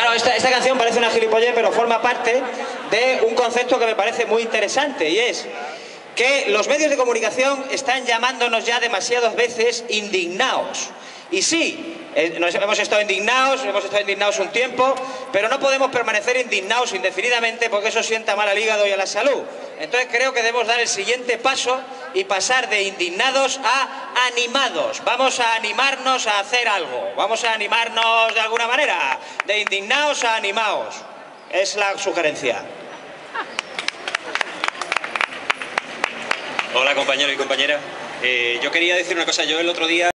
Claro, esta canción parece una gilipollez, pero forma parte de un concepto que me parece muy interesante, y es que los medios de comunicación están llamándonos ya demasiadas veces indignados. Y sí, hemos estado indignados un tiempo, pero no podemos permanecer indignados indefinidamente porque eso sienta mal al hígado y a la salud. Entonces creo que debemos dar el siguiente paso y pasar de indignados a animados. Vamos a animarnos a hacer algo, vamos a animarnos de alguna manera, de indignados a animados. Es la sugerencia. Hola compañeros y compañeras. Yo quería decir una cosa. Yo el otro día